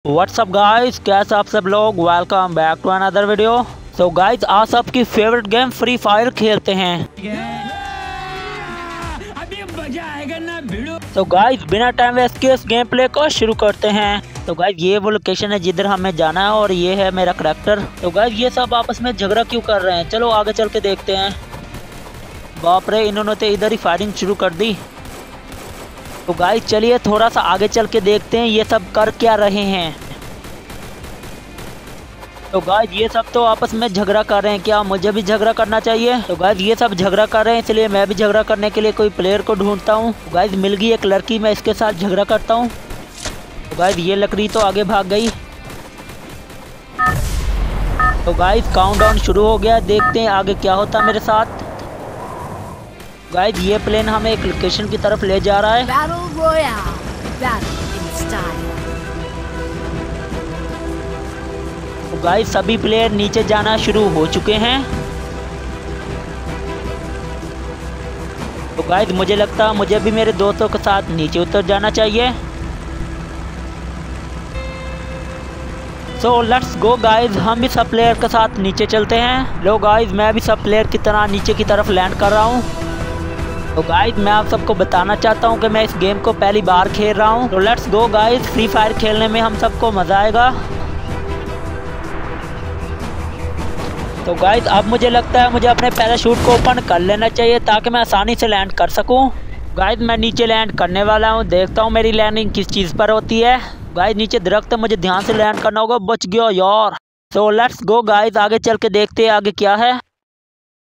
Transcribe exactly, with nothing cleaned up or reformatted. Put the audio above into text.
WhatsApp guys, कैसे आप सब लोग। Welcome back to another video. So guys, आज सबकी फेवरेट गेम फ्री फायर खेलते हैं। अभी मजा आएगा ना भिड़ो। तो गाइस, बिना टाइम वेस्ट किए इस गेम प्ले को शुरू करते हैं। तो गाइस, ये वो लोकेशन है जिधर हमें जाना है और ये है मेरा करैक्टर। तो गाइस, ये सब आपस में झगड़ा क्यों कर रहे हैं, चलो आगे चल के देखते हैं। बाप रे, इन्होंने तो इधर ही फायरिंग शुरू कर दी। तो गाइस चलिए थोड़ा सा आगे चल के देखते हैं ये सब कर क्या रहे हैं। तो गाइस, ये सब तो आपस में झगड़ा कर रहे हैं, क्या मुझे भी झगड़ा करना चाहिए। तो गाइस, ये सब झगड़ा कर रहे हैं इसलिए मैं भी झगड़ा करने के लिए कोई प्लेयर को ढूंढता हूँ। तो गाइस, मिल गई एक लड़की, मैं इसके साथ झगड़ा करता हूँ। तो गाइस, ये लकड़ी तो आगे भाग गई। तो गाइस, काउंटडाउन शुरू हो गया, देखते हैं आगे क्या होता मेरे साथ। गाइस, ये प्लेन हमें एक लोकेशन की तरफ ले जा रहा है। Battle Royale. Battle in style. तो गाइस, सभी प्लेयर नीचे जाना शुरू हो चुके हैं। तो गाइस, मुझे लगता है मुझे भी मेरे दोस्तों के साथ नीचे उतर जाना चाहिए। सो लेट्स गो गाइस, हम भी सब प्लेयर के साथ नीचे चलते हैं। लो गाइस, मैं भी सब प्लेयर की तरह नीचे की तरफ लैंड कर रहा हूँ। तो गाइस, मैं आप सबको बताना चाहता हूँ कि मैं इस गेम को पहली बार खेल रहा हूँ। तो let's go guys, Free Fire खेलने में हम सबको मजा आएगा। तो गाइस, अब मुझे लगता है मुझे अपने पैराशूट को ओपन कर लेना चाहिए ताकि मैं आसानी से लैंड कर सकूं। गाइस, मैं नीचे लैंड करने वाला हूं, देखता हूं मेरी लैंडिंग किस चीज़ पर होती है। गाइस, नीचे दरख्त है, मुझे ध्यान से लैंड करना होगा। बच गया यार। तो लेट्स गो गाइस, आगे चल के देखते हैं आगे क्या है।